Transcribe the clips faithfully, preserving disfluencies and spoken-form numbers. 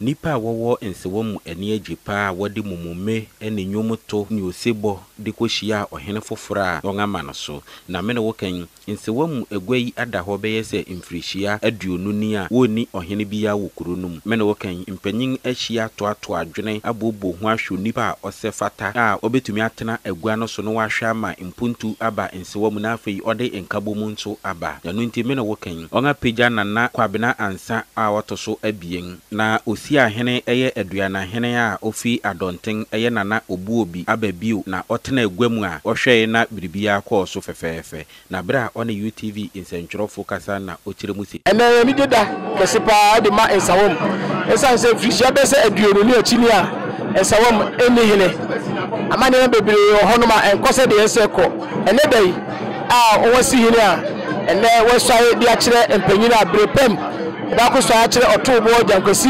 nipa wowo Nsawam eni agipa wode mumume ene nyomoto ni osebo de kohia ohene fofora yongama no so na me ne wokan Nsawam egwai ada ho beye se mfirihia aduonu ni a woni ohene biya wo kuronum me ne wokan mpanyin ahia to ato adwene abobo ho ahwo nipa osefata a obetumi atena egwa no so no wahwa ma impuntu aba Nsawam na afei ode enkabom nso aba ya no nti me ne wokan onga peja nana kwabena ansa a wotoso abien na osi ahene eye aduana hene a ofi adonten eye nana obuobi ababiu na otena egwamu a ohwe na biribia kwa so fefefe na bra on U T V insentro focasa na otire musi ene mi deda kesipa de ma Nsawam esa se frisia be se aduonu ni achini a Nsawam eni hene amane bebre ohonoma enkose de ese ko ene dai a owasi hene a ene wesai de akire empanyina abrepem ba ko so akire otobo jankwasi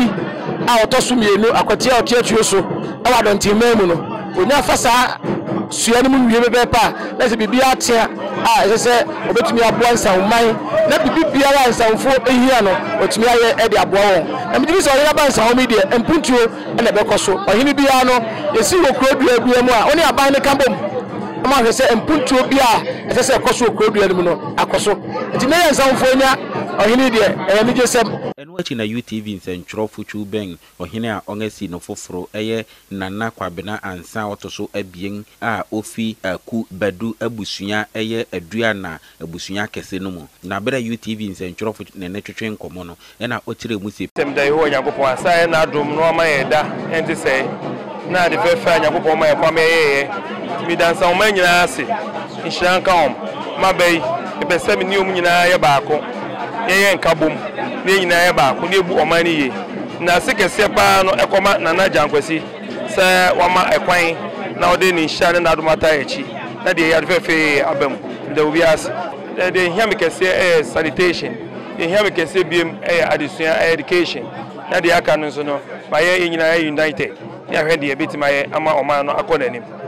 a otosumienu akotia otiatuo so awa dontimemu no onya fasa suani mu wiye bebepa na se bibia atia a ese obetumi aboa Nsawman na bibia wa Nsawmfo ehia no otumi aye e de aboa won na midi so ya ba Nsawm de empuntuo e na bekoso ohini bia no yesi wokro dua dua mu a oni aban ne kambom ama hwese empuntuo bia ese ekoso wokro dua mu no akoso enti na Nsawmfo nya ohini de e ni jesem enu achi na U T V nsentro fuchu ben ohene a ongasi no foforo eye nana kwabena ansa otoso abien a ofi aku badu abusua eye adua na abusua kese no mu na bere U T V nsentro fuchu ne netwetwe nkomo no e na otire mu se tem dai ho Yakobon asa na dom no ma yeda enti se na de fefa Yakobon ma yakwa me yeye mi dan sa o ma nyina ase nhyan ka om ma bai e be se mi ni om nyina ye baako yeye nkabom ne nyina ye baako ne bu omani ye na sekese pa no ekoma nana jankwasi se wama ekwan na ode ni nhyan na domata echi na de ya fefe abam de obias de hiam kese eh sanitation de hiam kese biem eh addition education na de aka no so no ba ye nyina ye united ya hwe de betima ye ama oman no akọ nanim